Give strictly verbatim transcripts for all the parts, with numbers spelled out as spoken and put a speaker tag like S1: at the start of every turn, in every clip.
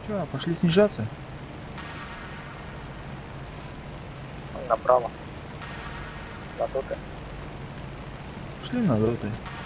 S1: Да, пошли снижаться.
S2: Направо. На доты.
S1: Пошли на доты.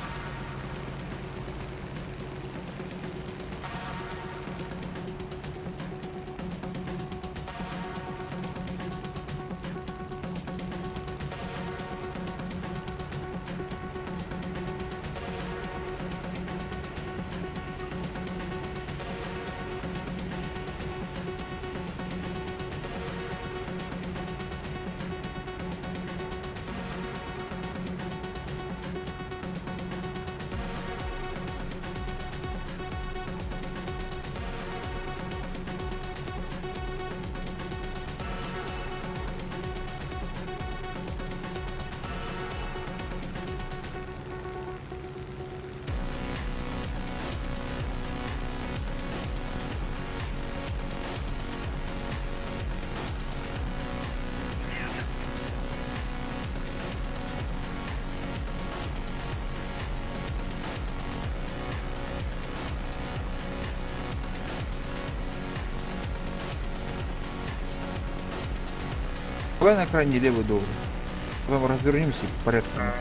S1: Давай на крайний левый должен. Потом развернемся и в порядке.
S2: А,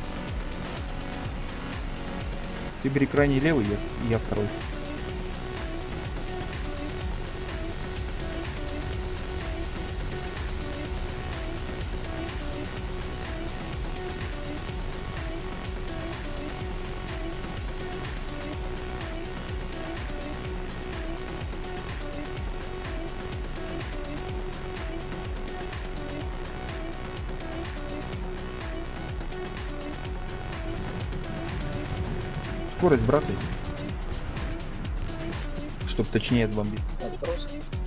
S1: Ты бери крайний левый, я, я второй. Скорость бросай. Чтоб точнее отбомбить.
S2: сброс.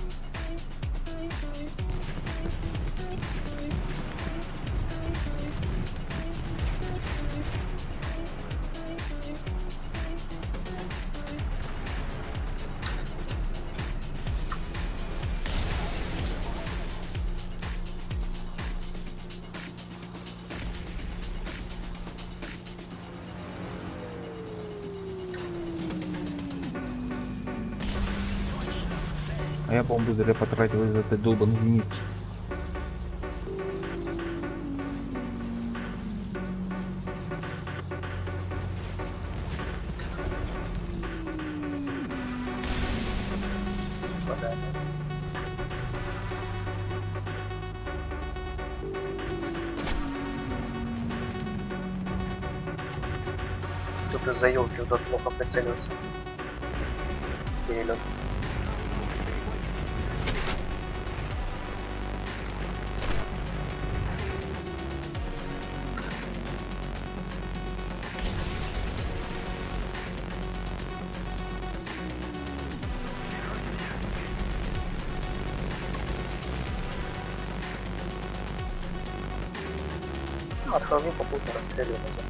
S1: А я, по-моему, зря потратил из этой долбанной зенитки.
S2: Попадание. Тут из-за елки удобно плохо прицеливаться. Перелет. Ну, отхожу, попутно расстреливаю назад.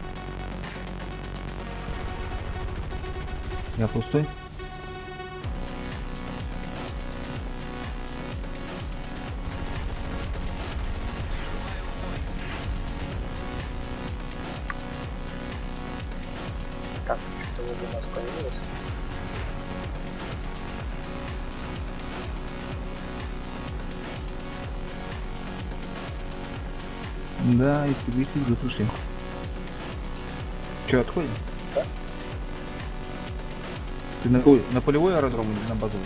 S1: Я пустой.
S2: Так, что-то возле нас появилось.
S1: Да, и тебе фигу пришли. Че, отходим?
S2: Да.
S1: Ты на какой? На полевой аэродром или на базовый?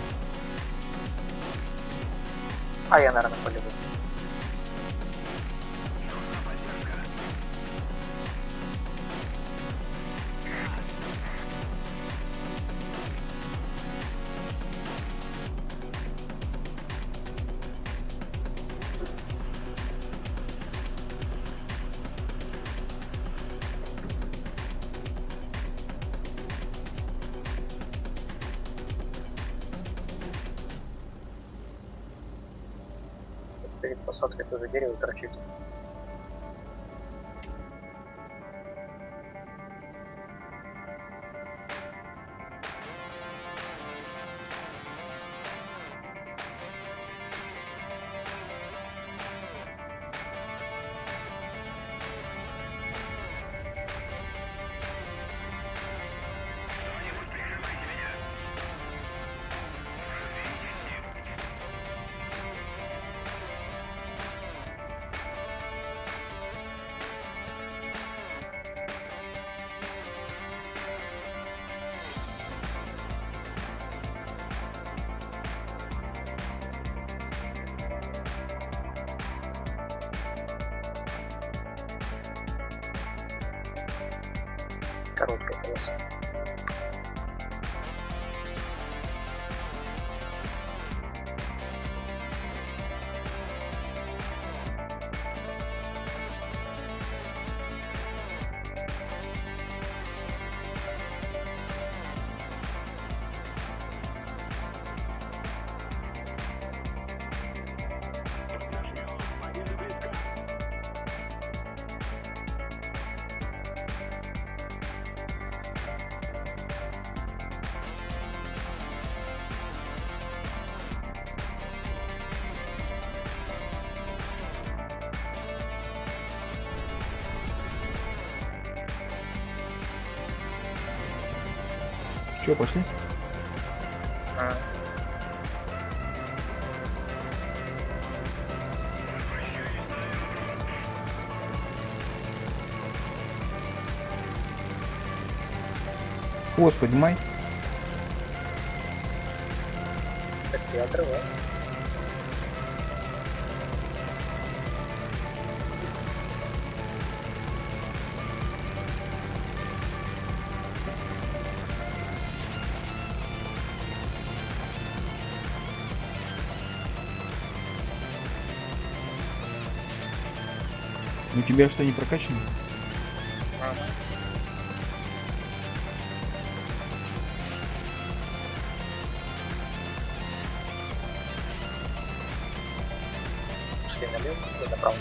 S2: А я, наверное, полевой. Перед посадкой тоже дерево торчит. Короткая полоса.
S1: Че, пошли?
S2: А.
S1: Хвост поднимай.
S2: Так я отрываю.
S1: У тебя что, не прокачано?
S2: Ага. Шли налево и направо.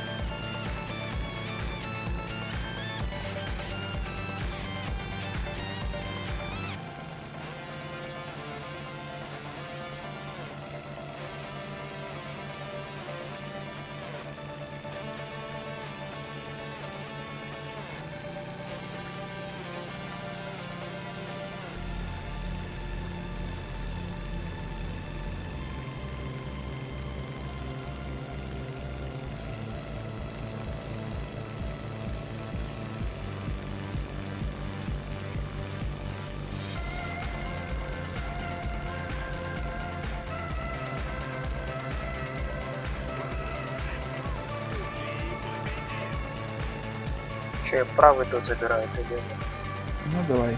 S2: Че, я правый тут забираю, ты левый.
S1: Ну давай.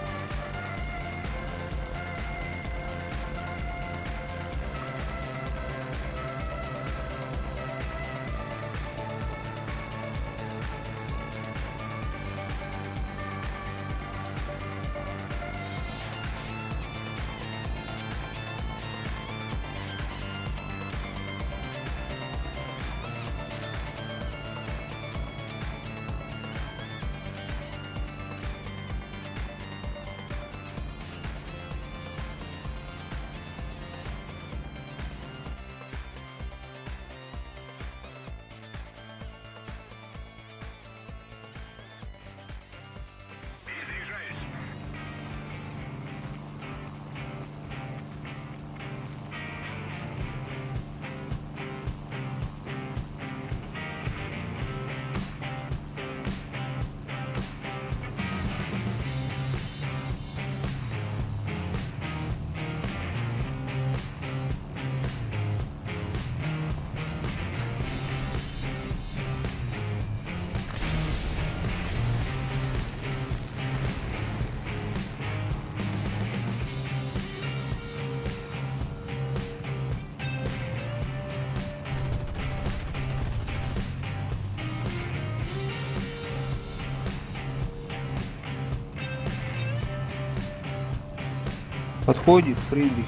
S1: Подходит Фридрих.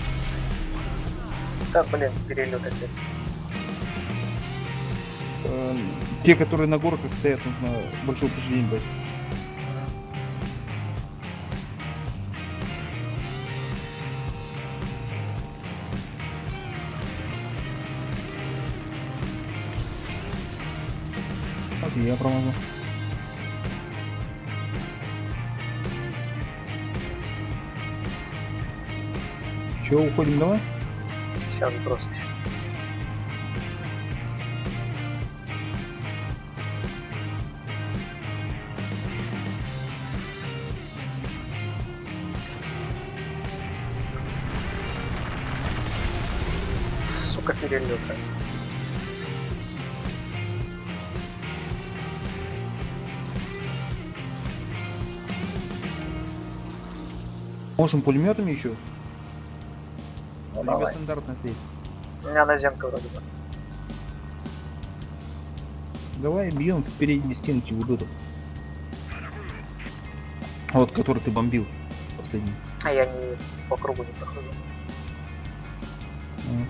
S2: Да, блин, перелет опять.
S1: Э, Э, те, которые на горках стоят, нужно большое упреждение брать. Так, я промазал. Че, уходим домой?
S2: Сейчас бросишь. Сука, перелёта.
S1: Можем пулеметами еще?
S2: Ну,
S1: Либо
S2: давай.
S1: стандартно стоит.
S2: У меня наземка вроде бы.
S1: Давай бьем в передней стенке вот эту. Вот, который ты бомбил последний.
S2: А я не по кругу не прохожу.
S1: Ага.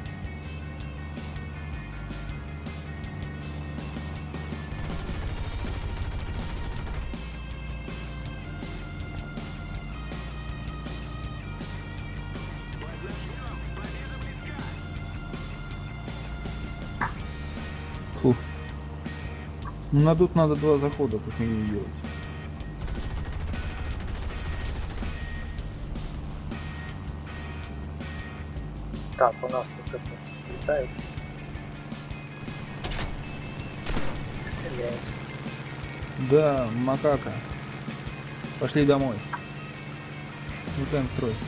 S1: Фух. Ну, на тут надо два захода, как минимум делать.
S2: Так, у нас тут это летает. Стреляет.
S1: Да, макака. Пошли домой. Летаем в строй.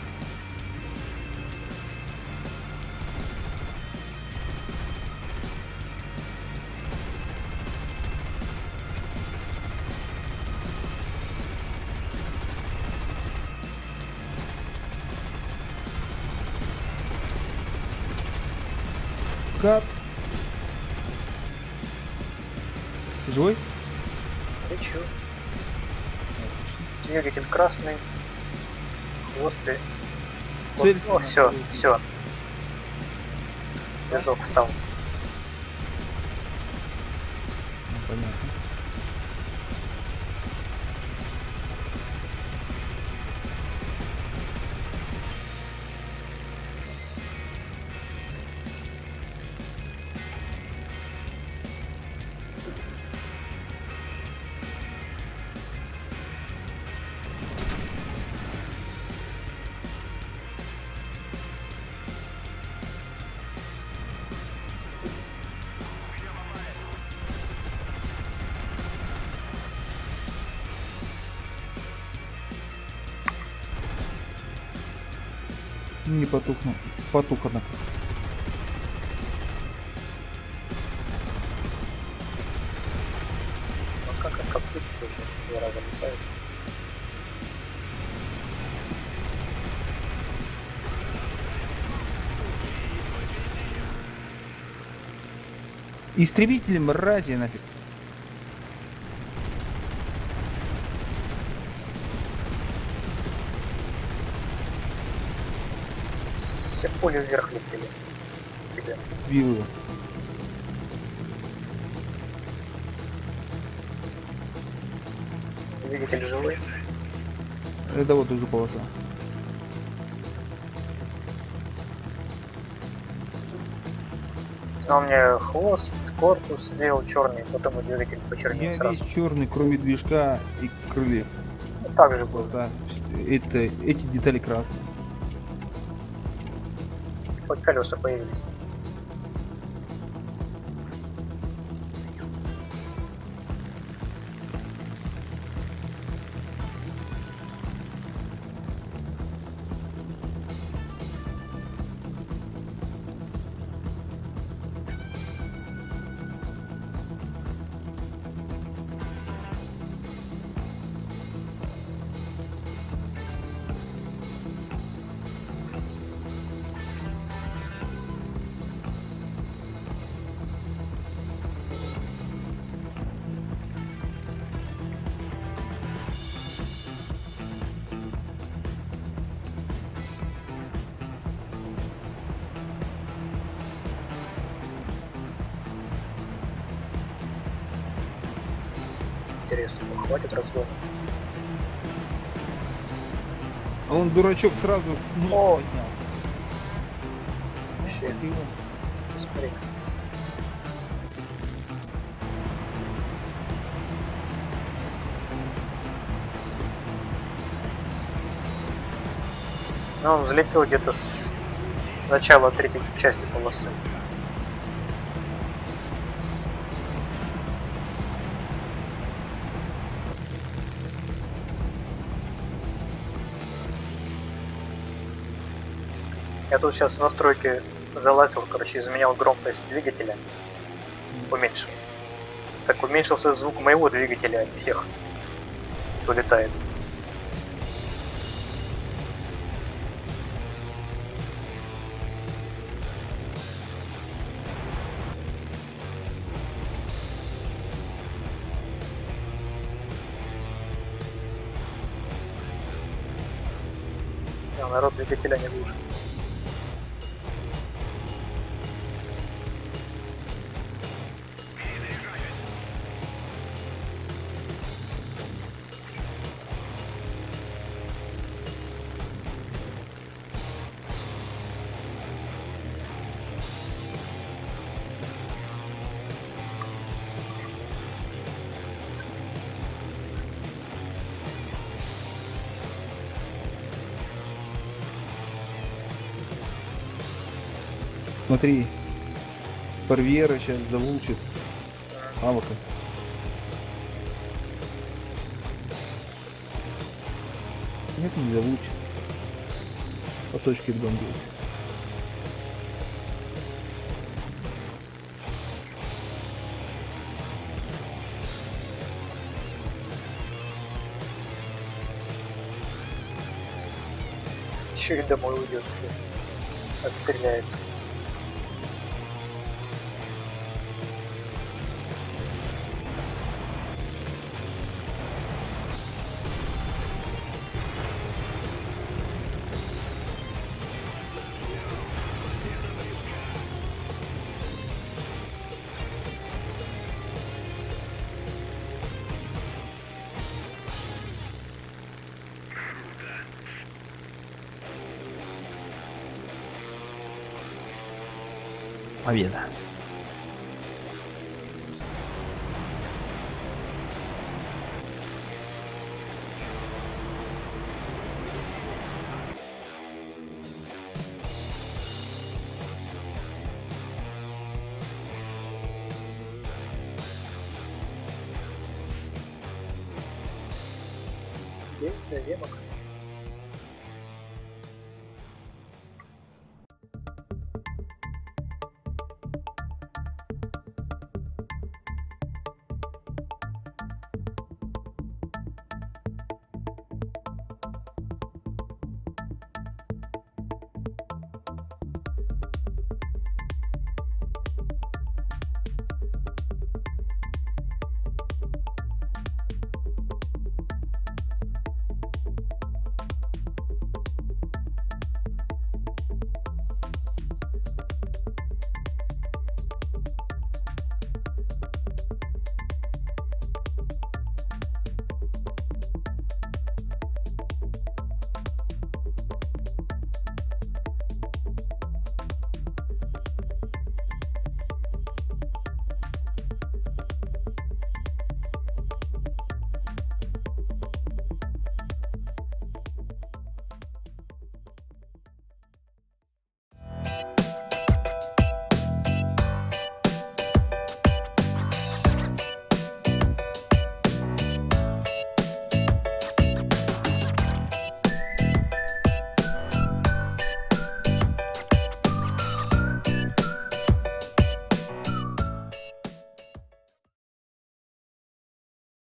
S1: Как? Ты живой?
S2: Лечу. Двигатель красный. Хвосты. Вот.
S1: Цель
S2: О,
S1: на
S2: все,
S1: вторую.
S2: все. Движок встал.
S1: Ну, понятно. Не потухну. Потух, однако.
S2: Ну как как капут тоже два раза летает.
S1: Истребители мрази нафиг.
S2: Все пули вверх летели. Тебе.
S1: Бил его.
S2: Двигатель живой.
S1: Это вот уже полоса.
S2: А у меня хвост, корпус сделал черный, потом и двигатель почернел
S1: Я
S2: сразу.
S1: весь черный, кроме движка и крыльев.
S2: Ну, так же было.
S1: Просто это, эти детали красные.
S2: Хоть колеса появились. интересно, ну, хватит разгона.
S1: А он, дурачок, сразу нос
S2: О!
S1: поднял.
S2: Вообще,
S1: Вот и он.
S2: смотри. Ну, он взлетел где-то с, с начала третьей части полосы. Я тут сейчас в настройки залазил, короче, изменял громкость двигателя. Уменьшил. Так уменьшился звук моего двигателя, а не всех, кто летает. А народ двигателя не глушит.
S1: Смотри, Парвьера сейчас завулчит Авака. Нет, не завулчит. По точке отбомбился.
S2: Еще и домой уйдет, отстреляется.
S1: Победа.
S2: День наземок.